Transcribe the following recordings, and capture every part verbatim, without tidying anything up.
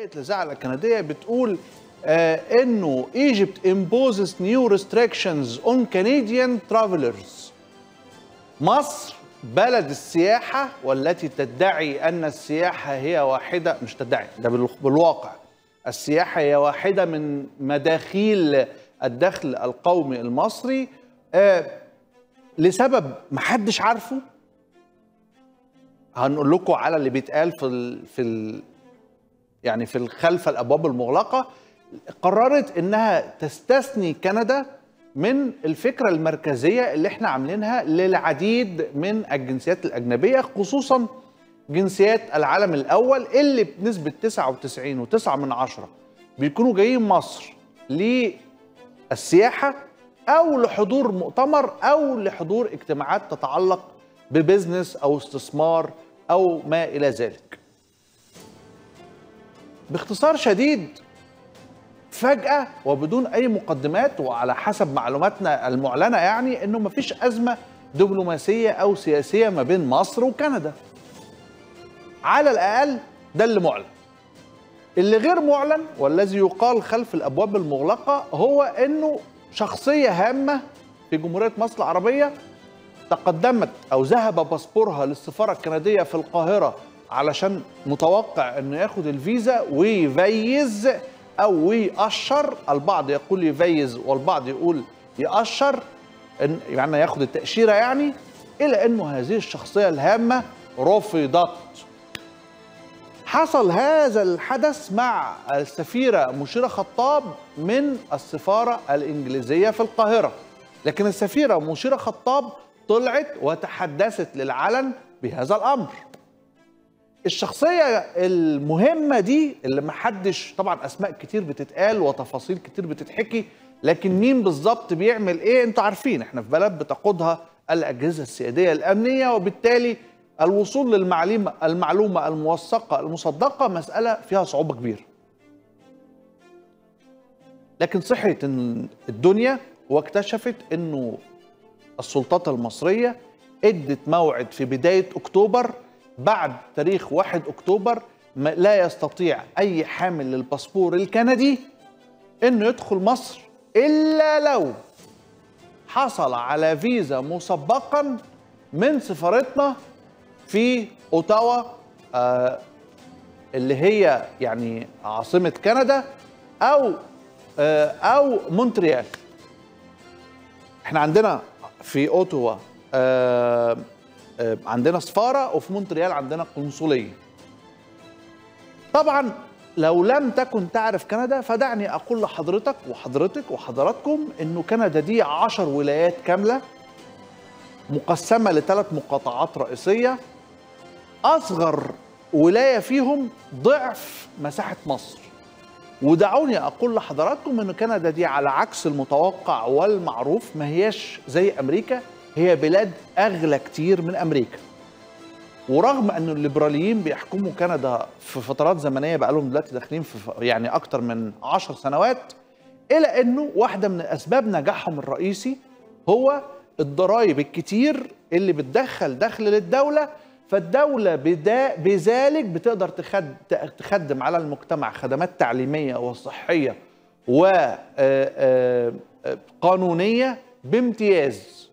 هيئة الإذاعة الكندية بتقول آه إنه Egypt imposes new restrictions on Canadian travelers. مصر بلد السياحة والتي تدعي أن السياحة هي واحدة، مش تدعي، ده بالواقع السياحة هي واحدة من مداخيل الدخل القومي المصري آه لسبب محدش عارفه. هنقول لكم على اللي بيتقال في ال في ال يعني في خلف الابواب المغلقه. قررت انها تستثني كندا من الفكره المركزيه اللي احنا عاملينها للعديد من الجنسيات الاجنبيه، خصوصا جنسيات العالم الاول اللي بنسبه تسعة وتسعين وتسعة من عشرة بيكونوا جايين مصر للسياحه او لحضور مؤتمر او لحضور اجتماعات تتعلق ببزنس او استثمار او ما الى ذلك. باختصار شديد، فجأة وبدون اي مقدمات وعلى حسب معلوماتنا المعلنة يعني انه مفيش ازمة دبلوماسية او سياسية ما بين مصر وكندا. على الاقل ده اللي معلن. اللي غير معلن والذي يقال خلف الابواب المغلقة هو انه شخصية هامة في جمهورية مصر العربية تقدمت أو ذهب باسبورها للسفارة الكندية في القاهرة علشان متوقع أنه ياخد الفيزا ويفيز أو يأشر. البعض يقول يفيز والبعض يقول يأشر، يعني ياخد التأشيرة يعني. إلى أنه هذه الشخصية الهامة رفضت. حصل هذا الحدث مع السفيرة مشيرة خطاب من السفارة الإنجليزية في القاهرة، لكن السفيرة مشيرة خطاب طلعت وتحدثت للعلن بهذا الأمر. الشخصية المهمة دي اللي محدش، طبعا أسماء كتير بتتقال وتفاصيل كتير بتتحكي، لكن مين بالظبط بيعمل إيه أنتوا عارفين. إحنا في بلد بتقودها الأجهزة السيادية الأمنية، وبالتالي الوصول للمعلومة المعلومة الموثقة المصدقة مسألة فيها صعوبة كبيرة. لكن صحيت الدنيا واكتشفت إنه السلطات المصرية ادت موعد في بداية أكتوبر، بعد تاريخ واحد أكتوبر لا يستطيع أي حامل للباسبور الكندي إنه يدخل مصر إلا لو حصل على فيزا مسبقا من سفارتنا في أوتاوا آه اللي هي يعني عاصمة كندا، أو آه أو مونتريال. احنا عندنا في أوتاوا آه آه عندنا سفارة، وفي مونتريال عندنا قنصلية. طبعا لو لم تكن تعرف كندا فدعني أقول لحضرتك وحضرتك وحضراتكم إنه كندا دي عشر ولايات كاملة مقسمة لثلاث مقاطعات رئيسية. أصغر ولاية فيهم ضعف مساحة مصر. ودعوني أقول لحضراتكم إن كندا دي على عكس المتوقع والمعروف ما هياش زي أمريكا، هي بلاد أغلى كتير من أمريكا. ورغم أن الليبراليين بيحكموا كندا في فترات زمنية بقالهم دلوقتي داخلين في يعني أكتر من عشر سنوات، إلا أنه واحدة من أسباب نجاحهم الرئيسي هو الضرائب الكتير اللي بتدخل دخل للدولة، فالدولة بذلك بتقدر تخدم على المجتمع خدمات تعليمية وصحية وقانونية بامتياز.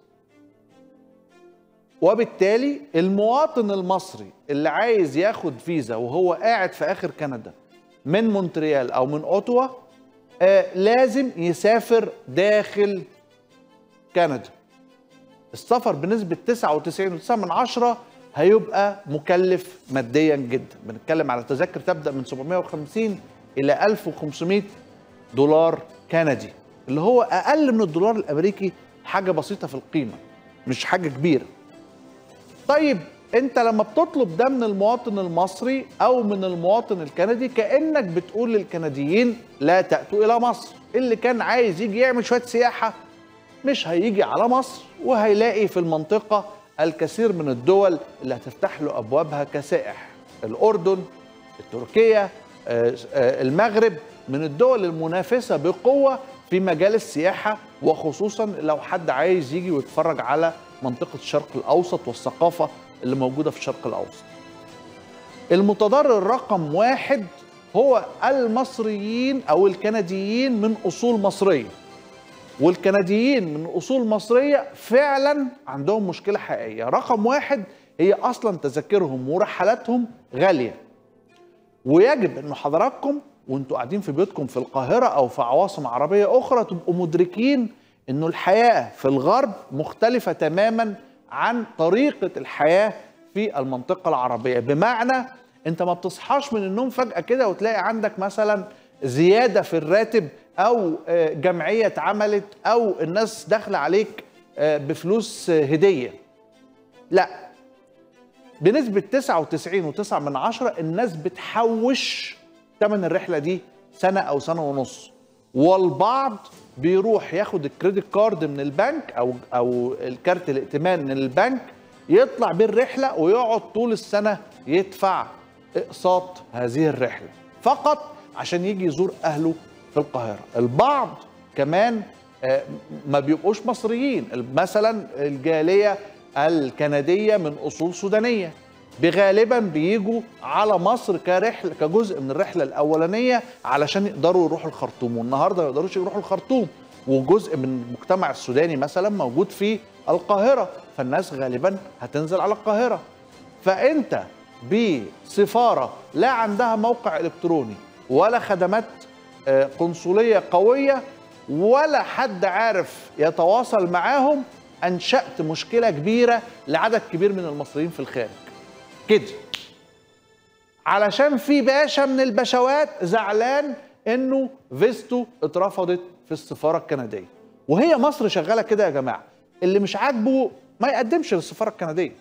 وبالتالي المواطن المصري اللي عايز ياخد فيزا وهو قاعد في آخر كندا من مونتريال أو من أوتوا لازم يسافر داخل كندا. السفر بنسبة تسعة وتسعين وتسعة من عشرة هيبقى مكلف ماديا جدا. بنتكلم على تذاكر تبدأ من سبعمائة وخمسين إلى ألف وخمسمائة دولار كندي، اللي هو أقل من الدولار الأمريكي، حاجة بسيطة في القيمة مش حاجة كبيرة. طيب أنت لما بتطلب ده من المواطن المصري أو من المواطن الكندي كأنك بتقول للكنديين لا تأتوا إلى مصر. اللي كان عايز يجي يعمل شوية سياحة مش هيجي على مصر، وهيلاقي في المنطقة الكثير من الدول اللي هتفتح له أبوابها كسائح. الأردن، تركيا، المغرب من الدول المنافسة بقوة في مجال السياحة، وخصوصا لو حد عايز يجي ويتفرج على منطقة الشرق الأوسط والثقافة اللي موجودة في الشرق الأوسط. المتضرر رقم واحد هو المصريين أو الكنديين من أصول مصرية. والكنديين من أصول مصرية فعلا عندهم مشكلة حقيقية. رقم واحد، هي أصلا تذاكرهم ورحلاتهم غالية، ويجب أن حضراتكم وانتوا قاعدين في بيوتكم في القاهرة أو في عواصم عربية أخرى تبقوا مدركين أنه الحياة في الغرب مختلفة تماما عن طريقة الحياة في المنطقة العربية. بمعنى أنت ما بتصحاش من النوم فجأة كده وتلاقي عندك مثلا زيادة في الراتب أو جمعية اتعملت أو الناس داخلة عليك بفلوس هدية. لا، بنسبة تسعة وتسعين وتسعة من عشرة الناس بتحوش ثمن الرحلة دي سنة أو سنة ونص، والبعض بيروح ياخد الكريدت كارد من البنك أو أو الكارت الائتمان من البنك، يطلع بيه الرحلة ويقعد طول السنة يدفع اقساط هذه الرحلة فقط عشان يجي يزور أهله في القاهرة. البعض كمان ما بيبقوش مصريين، مثلا الجالية الكندية من أصول سودانية بغالبا بيجوا على مصر كرحلة كجزء من الرحلة الأولانية علشان يقدروا يروحوا الخرطوم، والنهارده ما يقدروش يروحوا الخرطوم، وجزء من المجتمع السوداني مثلا موجود في القاهرة، فالناس غالبا هتنزل على القاهرة. فأنت بسفارة لا عندها موقع إلكتروني ولا خدمات قنصلية قوية ولا حد عارف يتواصل معاهم، أنشأت مشكلة كبيرة لعدد كبير من المصريين في الخارج كده، علشان في باشا من البشوات زعلان انه فيزته اترفضت في السفارة الكندية. وهي مصر شغالة كده يا جماعة، اللي مش عاجبه ما يقدمش للسفارة الكندية.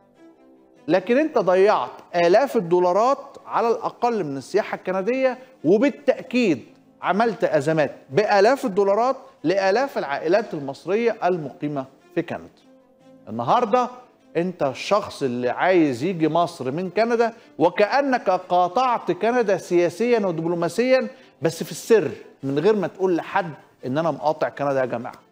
لكن انت ضيعت آلاف الدولارات على الأقل من السياحة الكندية، وبالتأكيد عملت أزمات بآلاف الدولارات لآلاف العائلات المصرية المقيمة في كندا. النهارده انت الشخص اللي عايز يجي مصر من كندا وكأنك قاطعت كندا سياسيا ودبلوماسيا، بس في السر من غير ما تقول لحد ان انا مقاطع كندا يا جماعة.